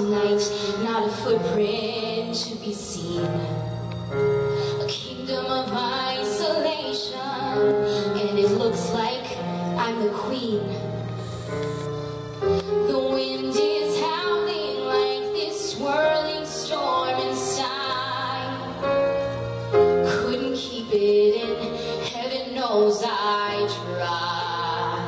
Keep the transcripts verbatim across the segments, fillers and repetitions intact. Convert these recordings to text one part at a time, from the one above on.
tonight, not a footprint to be seen. A kingdom of isolation, and it looks like I'm the queen. The wind is howling like this swirling storm inside. Couldn't keep it in, heaven knows I tried.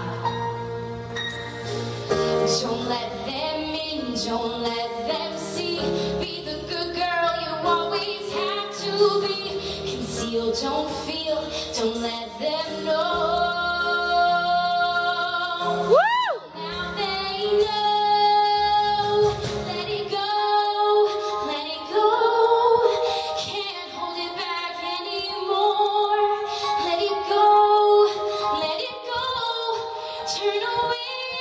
Don't let them in, don't let them see. Be the good girl you always have to be. Conceal, don't feel, don't let them know. Now they know. Let it go, let it go. Can't hold it back anymore. Let it go, let it go. Turn away.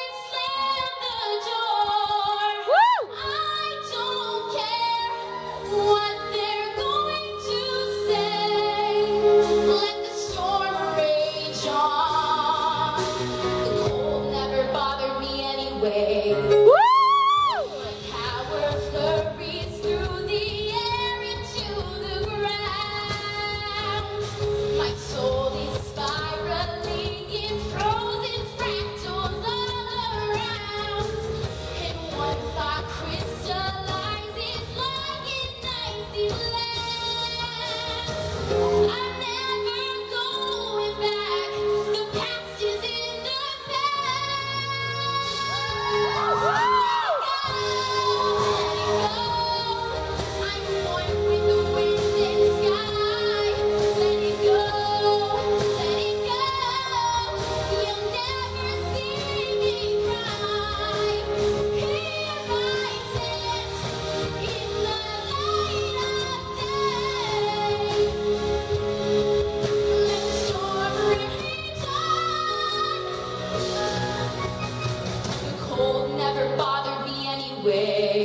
Woo! My power flurries through the air into the ground. My soul is spiraling in frozen fractals all around. And one thought crystallizes like an icy blast. I'm never going back. The past is in the never bothered me anyway.